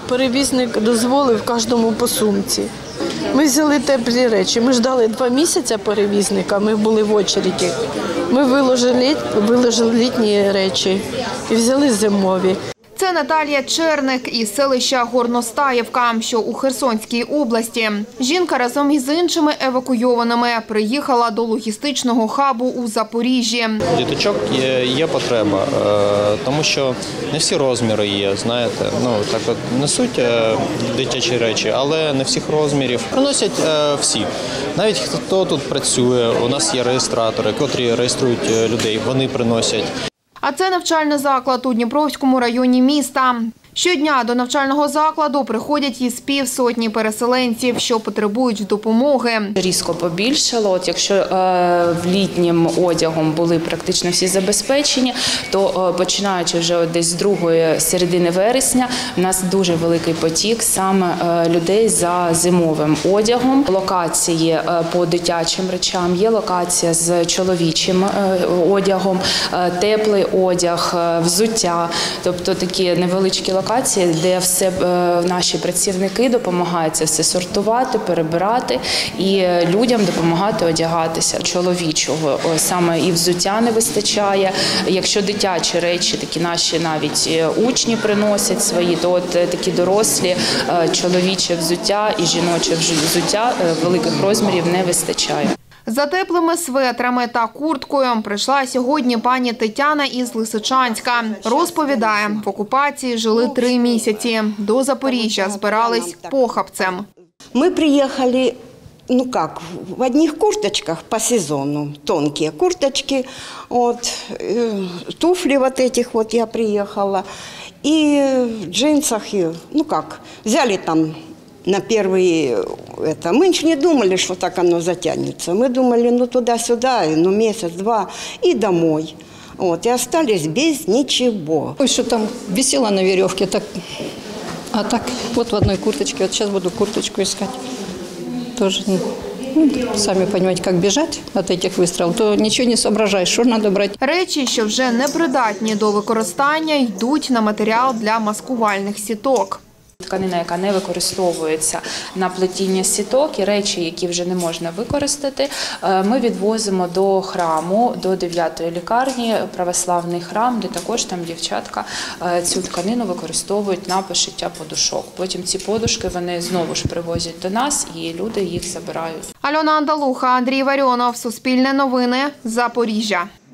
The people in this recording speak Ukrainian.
Перевізник дозволив кожному по сумці. Ми взяли теплі речі. Ми ждали 2 місяці перевізника, ми були в очереді. Ми виложили літні речі і взяли зимові. Це Наталія Черник із селища Горностаївка, що у Херсонській області. Жінка разом із іншими евакуйованими приїхала до логістичного хабу у Запоріжжі. Діточок є потреба, тому що не всі розміри є, знаєте. Так от несуть дитячі речі, але не всіх розмірів. Приносять всі. Навіть хто тут працює, у нас є реєстратори, котрі реєструють людей, вони приносять. А це навчальний заклад у Дніпровському районі міста. Щодня до навчального закладу приходять із півсотні переселенців, що потребують допомоги. Різко побільшало. Якщо в літнім одягом були практично всі забезпечені, то починаючи вже десь з другої середини вересня, у нас дуже великий потік саме людей за зимовим одягом. Локації по дитячим речам, є локація з чоловічим одягом, теплий одяг, взуття, тобто такі невеличкі локації, де все наші працівники допомагають це все сортувати, перебирати і людям допомагати одягатися. Чоловічого саме і взуття не вистачає. Якщо дитячі речі, такі наші навіть учні приносять свої, то от такі дорослі чоловіче взуття і жіноче взуття великих розмірів не вистачає. За теплими светрами та курткою прийшла сьогодні пані Тетяна із Лисичанська. Розповідає, в окупації жили 3 місяці. До Запоріжжя збирались похабцем. Ми приїхали, в одних курточках по сезону, тонкі курточки, туфлі я приїхала, і в джинсах, взяли там на первые Мы не думали, что так оно затянется. Мы думали, туда-сюда, месяц-два и домой. И остались без ничего. Что там висела на веревке, а так вот в одной курточке. Вот сейчас буду курточку искать. Тоже, сами понимаете, как бежать от этих выстрелов, то ничего не соображаешь, что надо брать. Речі, що вже не придатні до використання, йдуть на матеріал для маскувальних сіток. Тканина, яка не використовується на плетіння сіток, і речі, які вже не можна використати, ми відвозимо до храму, до 9-ї лікарні, православний храм, де також там дівчатка цю тканину використовують на пошиття подушок. Потім ці подушки вони знову ж привозять до нас, і люди їх забирають. Альона Андалуха, Андрій Варіонов, Суспільне новини, Запоріжжя.